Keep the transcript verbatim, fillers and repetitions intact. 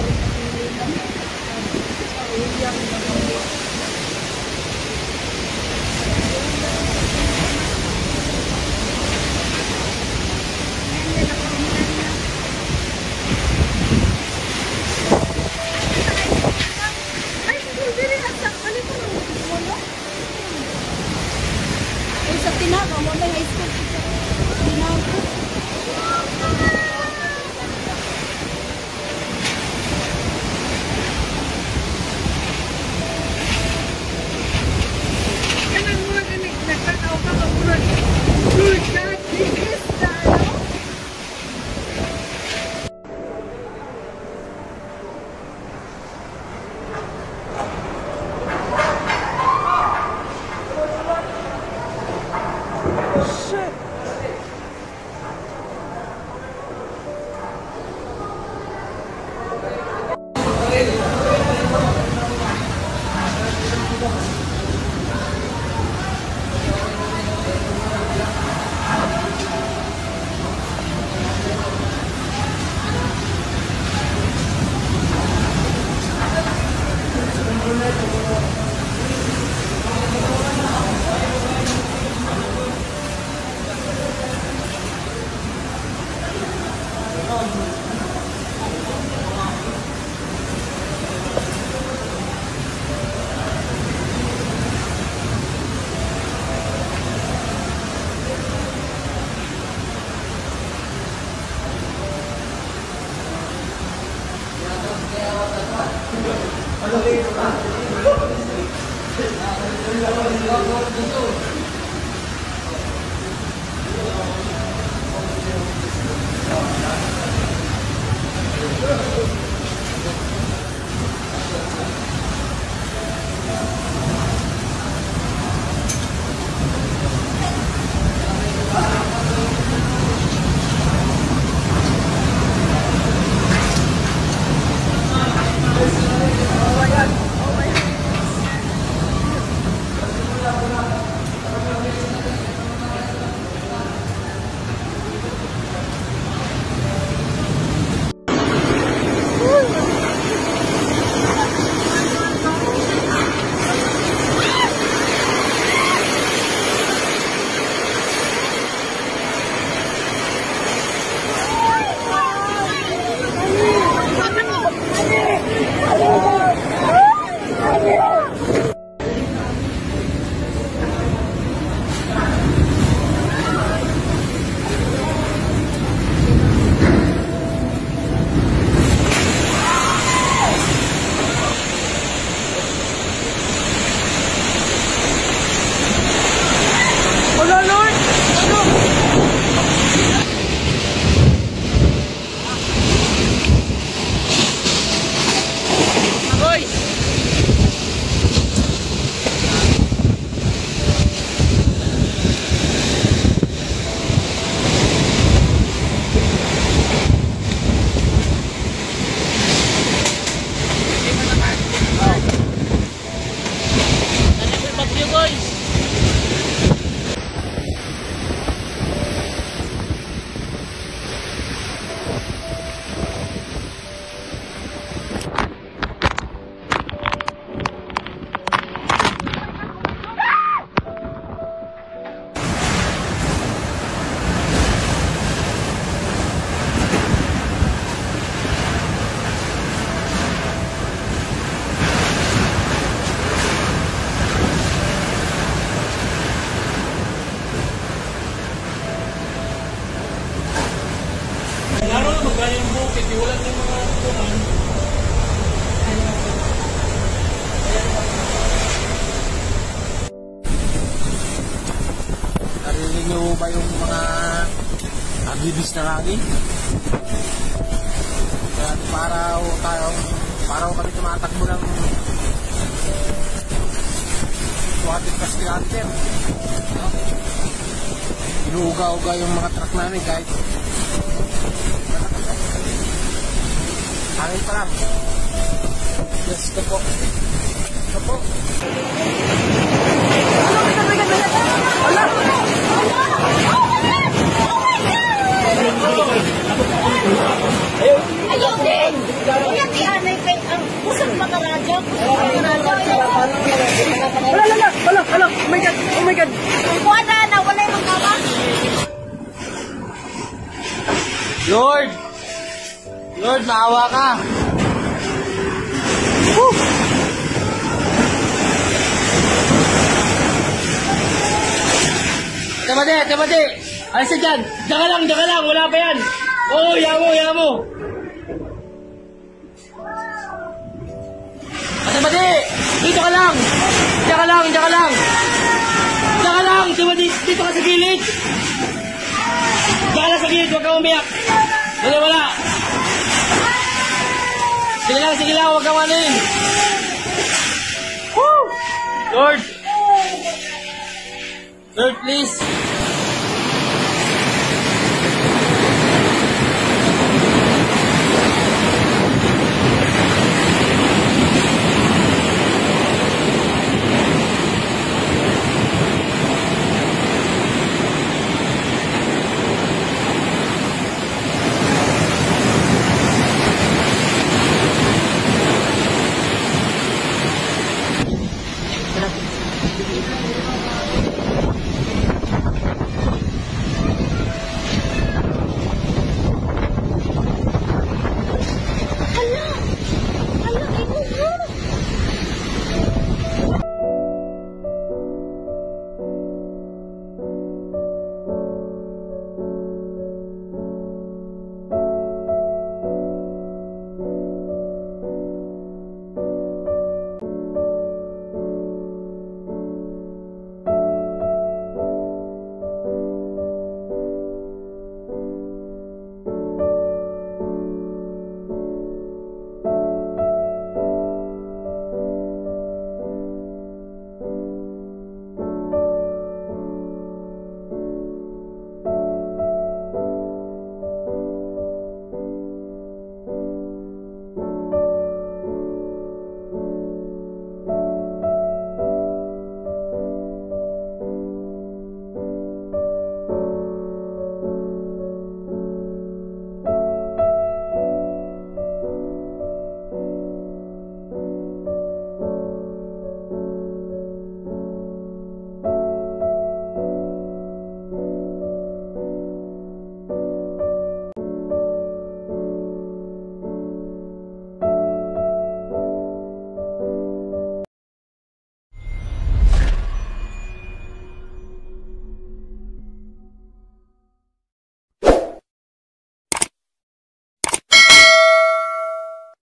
Narinig nyo ba yung mga agibis na hangin? Kaya paraw tayo, paraw kami tumatakbo ng tuwating kastilanter. Inuuga-uga yung mga truck namin kahit hangin pa lang. Yes, ito po. Ito po. Wala! Wala! Wala! Ayaw. Ayaw din! Kuya, di anay kay ang pusang makaradyo. Wala, wala, wala, wala. Oh my God, oh my God. Ang kuwada na, wala yung magawa. Lord! Lord, maawa ka. Woo! Tamade, tamade. Alis na dyan. Diyan ka lang, diyan ka lang. Wala pa yan. Oo, oh, yamo, yamo. Tamade, dito ka lang. Diyan ka lang, diyan ka lang. Diyan ka lang, tamade. Dito ka sa gilid. Diyan ka lang sa gilid, huwag kang umiyak. Wala, wala. Sige lang, sige lang, huwag kang manin. Woo! Lord. Lord, please.